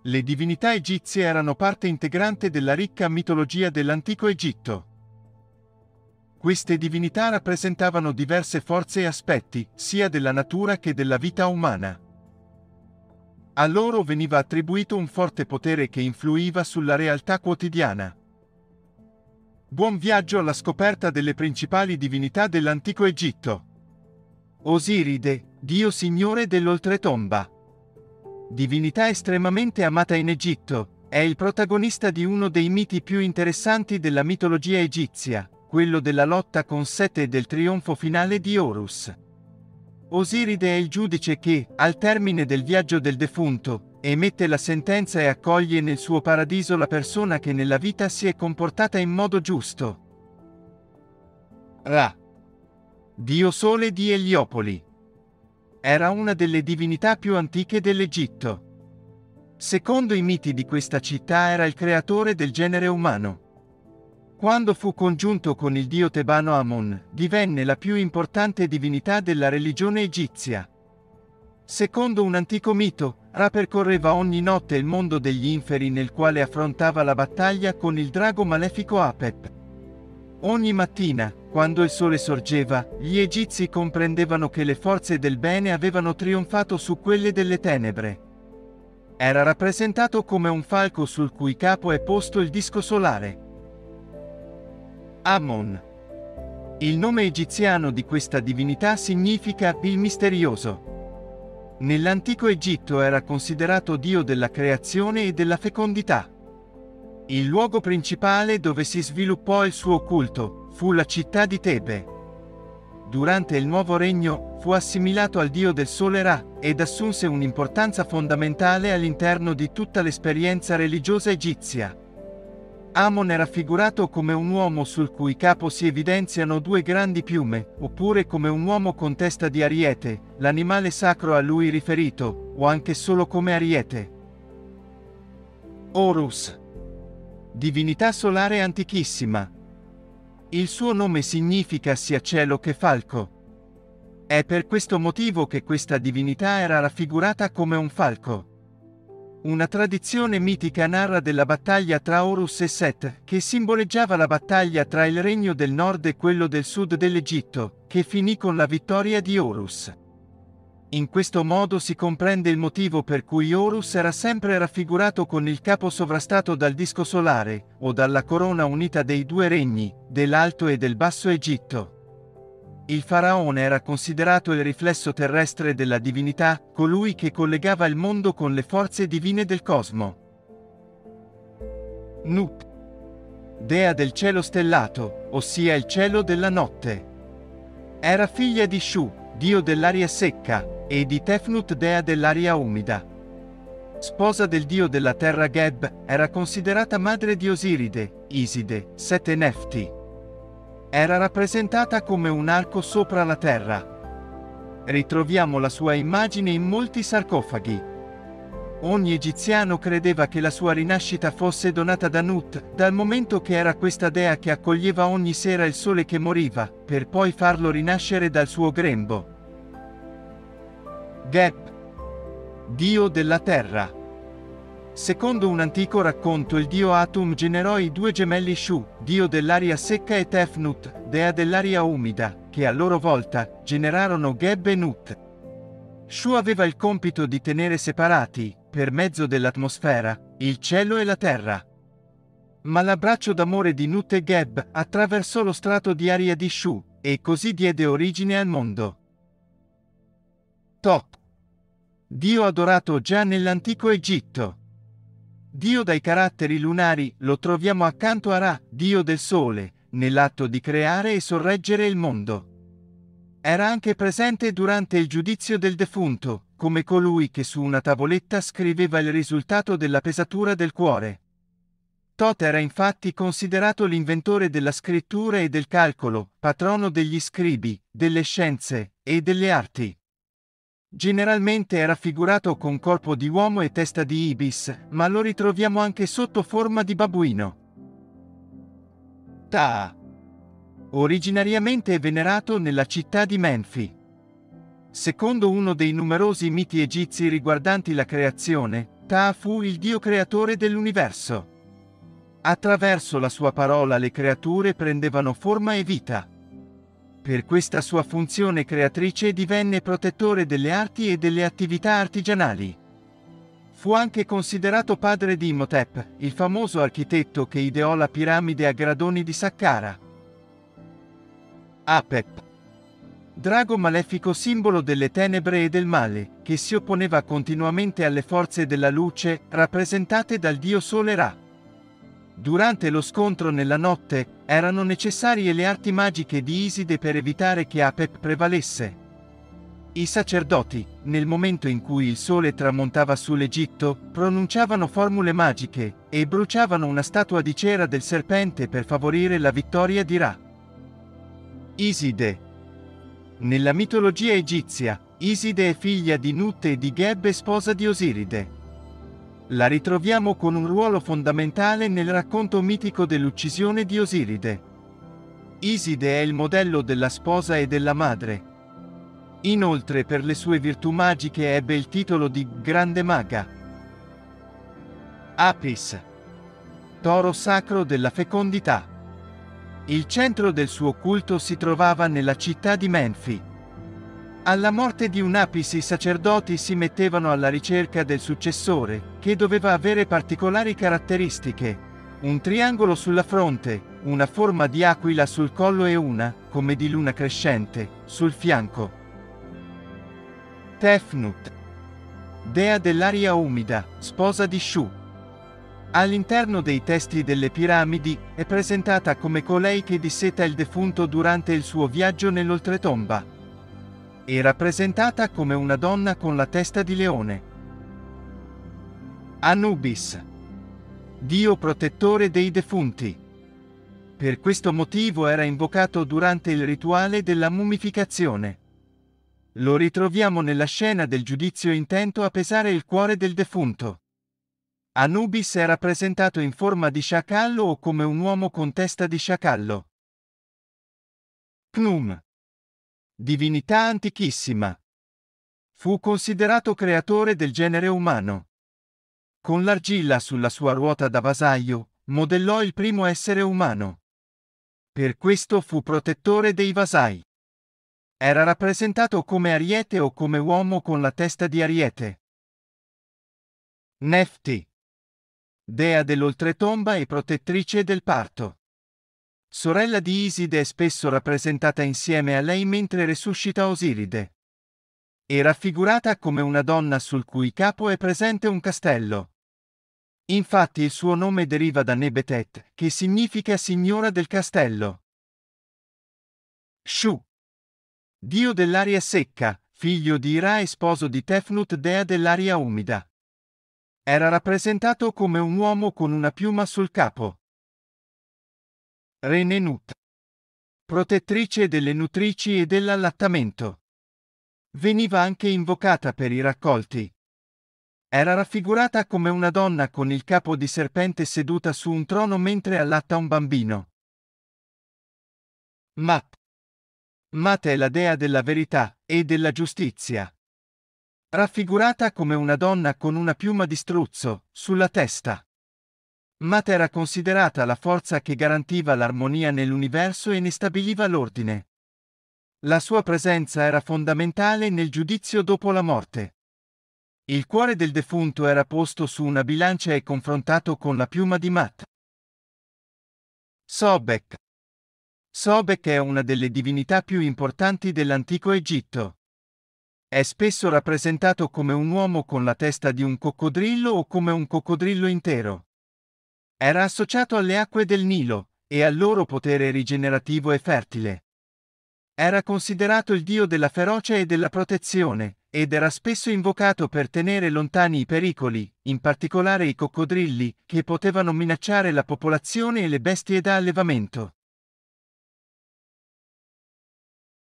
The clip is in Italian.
Le divinità egizie erano parte integrante della ricca mitologia dell'antico Egitto. Queste divinità rappresentavano diverse forze e aspetti, sia della natura che della vita umana. A loro veniva attribuito un forte potere che influiva sulla realtà quotidiana. Buon viaggio alla scoperta delle principali divinità dell'antico Egitto. Osiride, dio signore dell'oltretomba. Divinità estremamente amata in Egitto, è il protagonista di uno dei miti più interessanti della mitologia egizia, quello della lotta con Set e del trionfo finale di Horus. Osiride è il giudice che, al termine del viaggio del defunto, emette la sentenza e accoglie nel suo paradiso la persona che nella vita si è comportata in modo giusto. Ra, dio sole di Eliopoli. Era una delle divinità più antiche dell'Egitto. Secondo i miti di questa città era il creatore del genere umano. Quando fu congiunto con il dio tebano Amon, divenne la più importante divinità della religione egizia. Secondo un antico mito, Ra percorreva ogni notte il mondo degli inferi nel quale affrontava la battaglia con il drago malefico Apep. Ogni mattina, quando il sole sorgeva, gli egizi comprendevano che le forze del bene avevano trionfato su quelle delle tenebre. Era rappresentato come un falco sul cui capo è posto il disco solare. Amon. Il nome egiziano di questa divinità significa il misterioso. Nell'antico Egitto era considerato dio della creazione e della fecondità. Il luogo principale dove si sviluppò il suo culto fu la città di Tebe. Durante il nuovo regno fu assimilato al dio del sole Ra ed assunse un'importanza fondamentale all'interno di tutta l'esperienza religiosa egizia. Amon è raffigurato come un uomo sul cui capo si evidenziano due grandi piume, oppure come un uomo con testa di ariete, l'animale sacro a lui riferito, o anche solo come ariete. Horus. Divinità solare antichissima. Il suo nome significa sia cielo che falco. È per questo motivo che questa divinità era raffigurata come un falco. Una tradizione mitica narra della battaglia tra Horus e Set, che simboleggiava la battaglia tra il regno del nord e quello del sud dell'Egitto, che finì con la vittoria di Horus. In questo modo si comprende il motivo per cui Horus era sempre raffigurato con il capo sovrastato dal disco solare, o dalla corona unita dei due regni, dell'Alto e del Basso Egitto. Il faraone era considerato il riflesso terrestre della divinità, colui che collegava il mondo con le forze divine del cosmo. Nut. Dea del cielo stellato, ossia il cielo della notte. Era figlia di Shu, dio dell'aria secca, e di Tefnut, dea dell'aria umida. Sposa del dio della terra Geb, era considerata madre di Osiride, Iside, Set e Nefti. Era rappresentata come un arco sopra la terra. Ritroviamo la sua immagine in molti sarcofagi. Ogni egiziano credeva che la sua rinascita fosse donata da Nut, dal momento che era questa dea che accoglieva ogni sera il sole che moriva, per poi farlo rinascere dal suo grembo. Geb. Dio della terra. Secondo un antico racconto il dio Atum generò i due gemelli Shu, dio dell'aria secca, e Tefnut, dea dell'aria umida, che a loro volta generarono Geb e Nut. Shu aveva il compito di tenere separati, per mezzo dell'atmosfera, il cielo e la terra. Ma l'abbraccio d'amore di Nut e Geb attraversò lo strato di aria di Shu, e così diede origine al mondo. Tot. Dio adorato già nell'antico Egitto. Dio dai caratteri lunari, lo troviamo accanto a Ra, dio del sole, nell'atto di creare e sorreggere il mondo. Era anche presente durante il giudizio del defunto, come colui che su una tavoletta scriveva il risultato della pesatura del cuore. Tot era infatti considerato l'inventore della scrittura e del calcolo, patrono degli scribi, delle scienze e delle arti. Generalmente è raffigurato con corpo di uomo e testa di ibis, ma lo ritroviamo anche sotto forma di babbuino. Ta. Originariamente venerato nella città di Menfi. Secondo uno dei numerosi miti egizi riguardanti la creazione, Ta fu il Dio creatore dell'universo. Attraverso la sua parola le creature prendevano forma e vita. Per questa sua funzione creatrice divenne protettore delle arti e delle attività artigianali. Fu anche considerato padre di Imhotep, il famoso architetto che ideò la piramide a gradoni di Saqqara. Apep. Drago malefico, simbolo delle tenebre e del male, che si opponeva continuamente alle forze della luce, rappresentate dal dio Sole Ra. Durante lo scontro nella notte, erano necessarie le arti magiche di Iside per evitare che Apep prevalesse. I sacerdoti, nel momento in cui il sole tramontava sull'Egitto, pronunciavano formule magiche e bruciavano una statua di cera del serpente per favorire la vittoria di Ra. Iside. Nella mitologia egizia, Iside è figlia di Nut e di Geb e sposa di Osiride. La ritroviamo con un ruolo fondamentale nel racconto mitico dell'uccisione di Osiride. Iside è il modello della sposa e della madre. Inoltre, per le sue virtù magiche ebbe il titolo di Grande Maga. Apis. Toro sacro della fecondità. Il centro del suo culto si trovava nella città di Menfi. Alla morte di un Apis i sacerdoti si mettevano alla ricerca del successore, che doveva avere particolari caratteristiche: un triangolo sulla fronte, una forma di aquila sul collo e una, come di luna crescente, sul fianco. Tefnut. Dea dell'aria umida, sposa di Shu. All'interno dei testi delle piramidi, è presentata come colei che disseta il defunto durante il suo viaggio nell'oltretomba. È rappresentata come una donna con la testa di leone. Anubis. Dio protettore dei defunti. Per questo motivo era invocato durante il rituale della mummificazione. Lo ritroviamo nella scena del giudizio intento a pesare il cuore del defunto. Anubis è rappresentato in forma di sciacallo o come un uomo con testa di sciacallo. Khnum. Divinità antichissima. Fu considerato creatore del genere umano. Con l'argilla sulla sua ruota da vasaio, modellò il primo essere umano. Per questo fu protettore dei vasai. Era rappresentato come Ariete o come uomo con la testa di Ariete. Nefti. Dea dell'oltretomba e protettrice del parto. Sorella di Iside, è spesso rappresentata insieme a lei mentre resuscita Osiride. È raffigurata come una donna sul cui capo è presente un castello. Infatti il suo nome deriva da Nebetet, che significa signora del castello. Shu. Dio dell'aria secca, figlio di Ra e sposo di Tefnut, dea dell'aria umida. Era rappresentato come un uomo con una piuma sul capo. Renenut. Protettrice delle nutrici e dell'allattamento. Veniva anche invocata per i raccolti. Era raffigurata come una donna con il capo di serpente seduta su un trono mentre allatta un bambino. Mat. Mat è la dea della verità e della giustizia. Raffigurata come una donna con una piuma di struzzo sulla testa. Mat era considerata la forza che garantiva l'armonia nell'universo e ne stabiliva l'ordine. La sua presenza era fondamentale nel giudizio dopo la morte. Il cuore del defunto era posto su una bilancia e confrontato con la piuma di Mat. Sobek. Sobek è una delle divinità più importanti dell'antico Egitto. È spesso rappresentato come un uomo con la testa di un coccodrillo o come un coccodrillo intero. Era associato alle acque del Nilo e al loro potere rigenerativo e fertile. Era considerato il dio della ferocia e della protezione, ed era spesso invocato per tenere lontani i pericoli, in particolare i coccodrilli, che potevano minacciare la popolazione e le bestie da allevamento.